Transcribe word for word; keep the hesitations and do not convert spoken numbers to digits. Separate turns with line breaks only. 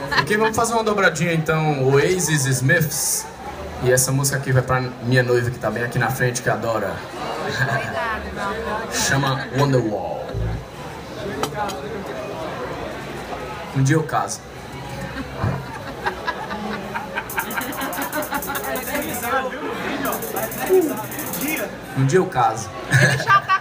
Ok, vamos fazer uma dobradinha então, Oasis e Smiths. E essa música aqui vai pra minha noiva que tá bem aqui na frente, que adora. Chama Wonderwall. Um dia eu caso. Um dia eu caso.
Ele já tá